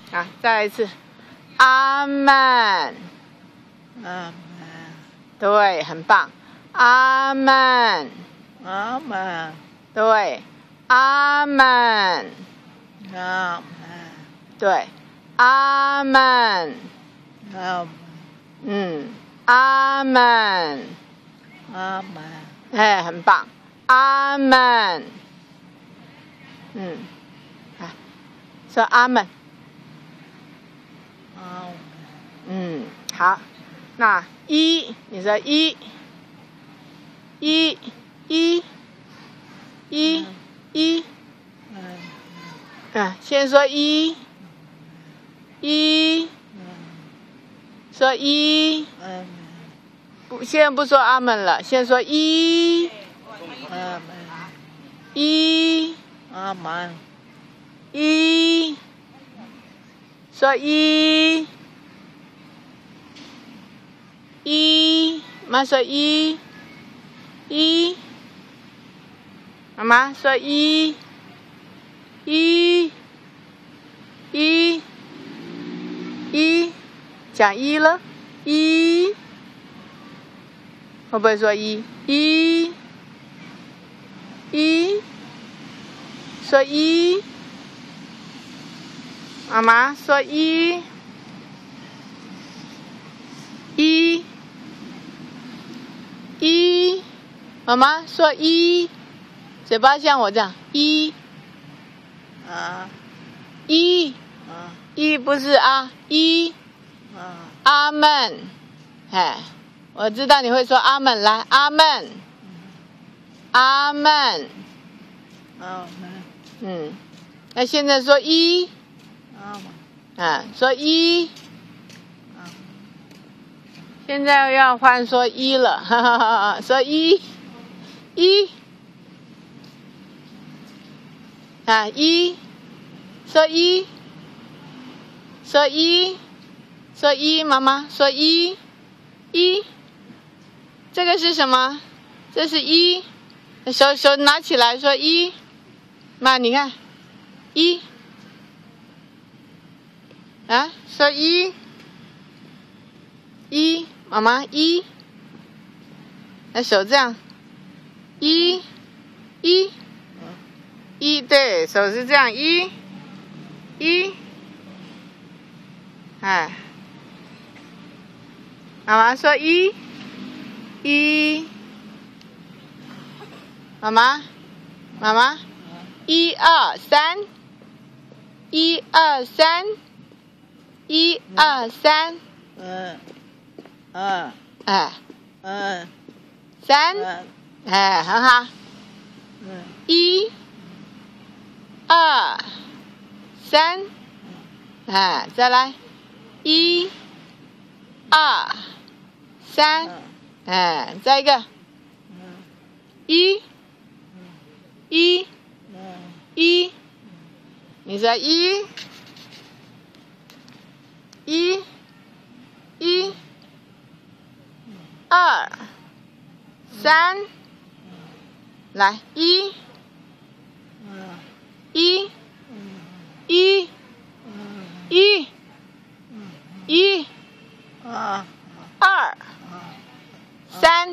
啊，再来一次，阿门。 阿门。 对，很棒。阿门。 阿门。 对，阿门。 阿门。 对，阿门。 阿门。 阿门。 阿门。 哎，很棒。阿门。说阿门。 阿门。好。那一，你说一。先说一。说一。不，现在不说阿门了，先说一。 阿门。 一。 阿门。 一。说一。一。妈说一。一。妈妈说一。一。讲一了。一。会不会说一？说一。妈妈说一。妈妈说一。嘴巴像我这样一。一不是啊，一。阿门。哎，我知道你会说阿门，来阿门。阿门。 阿门。 那现在说一。 阿门。 说一。现在要换说一了，哈哈哈！说一。一。说一。说一。说一，妈妈说一。这个是什么？这是一。手拿起来说一。妈，你看，一。说一。妈妈一。那手这样。一。对，手是这样一。妈妈说一。妈妈1 2 3。1 2 3。1 2 3。3。很好。1 2 3。再来。1 2 3。再一个。一。你说一。1 2 3。来1 2 3。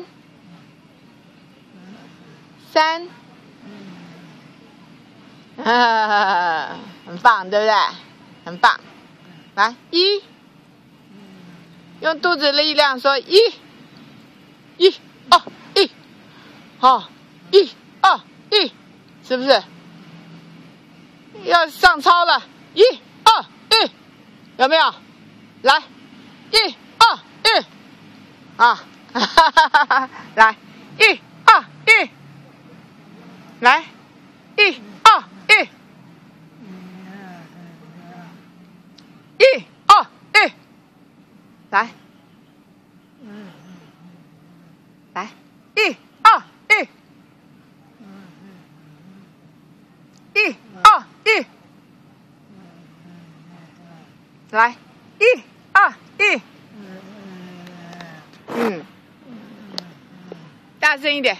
很棒，对不对？很棒。来1。用肚子力量说1 1 2 1。好，1 2 1，是不是？要上操了，1 2 1，有没有？来，1 2 1，来1 2 1，来1 2 1，1 2 1，来1 2 1，1 2 1，来1 2 1。大声一点。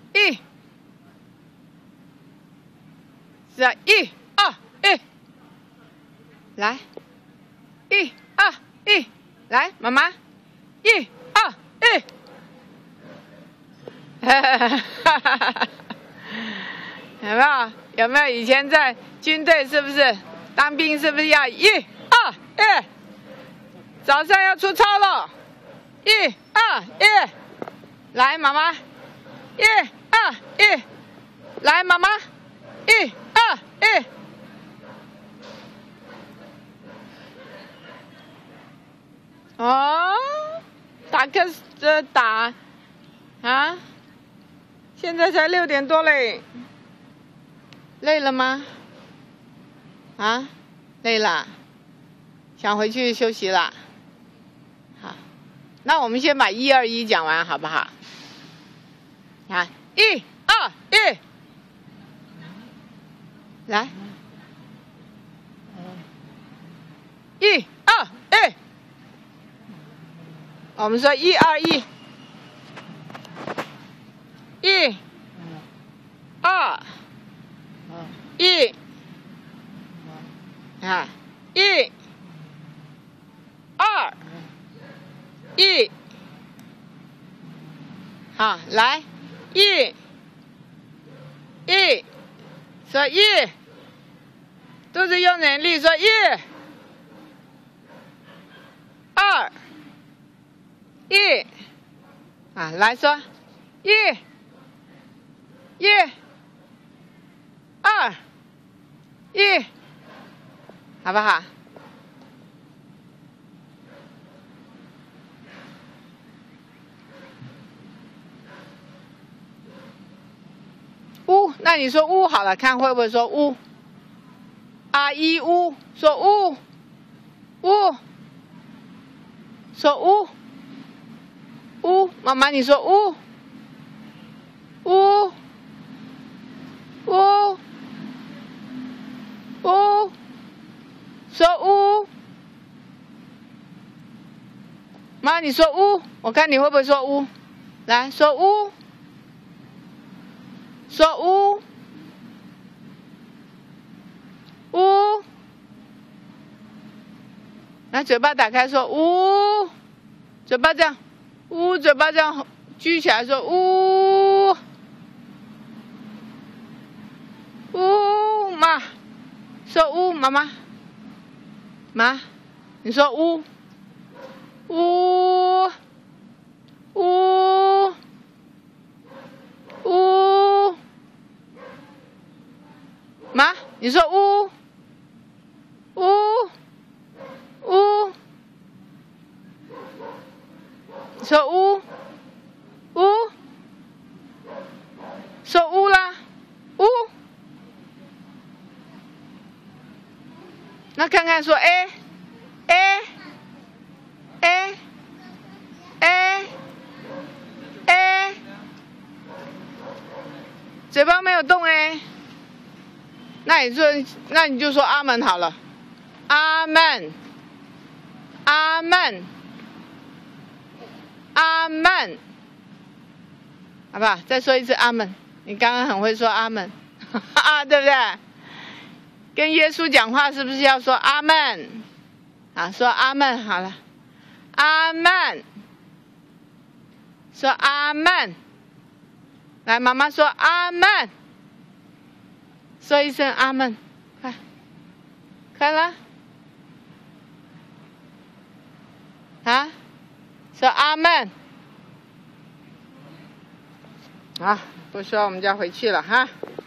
是啊，1 2 1。 来，1、2、1，来，妈妈，1、2、1。有没有？有没有以前在军队是不是当兵是不是要1、2、1？早上要出操了，1、2、1，来妈妈，1、2、1，来妈妈，1、2、1。哦，打啊！现在才6点多嘞，累了吗？啊，累了，想回去休息了。好，那我们先把1、2、1讲完，好不好？啊，1、2、1，来，1、2、1。我们说1、2、1。1、2、1，啊，1、2、1，好，来，1、说1，肚子用点力，说1、2、1，啊，来说1、2、1，好不好？那你说呜好了，看会不会说呜？啊一呜，说呜，说呜，妈妈你说呜，说呜，妈你说呜，我看你会不会说呜，来说呜。说呜，来嘴巴打开说呜，嘴巴这样，嘴巴这样举起来说呜，妈，说呜妈妈，你说呜，妈，你说呜，你说呜，说呜啦，那看看说嘴巴没有动那你就说阿门好了，阿门，阿门，阿门，好不好？再说一次阿门，你刚刚很会说阿门，对不对？跟耶稣讲话是不是要说阿门？啊，说阿门好了，阿门，说阿门，来，妈妈说阿门。说一声阿门，快了，啊，说阿门，好，不说我们就要回去了哈。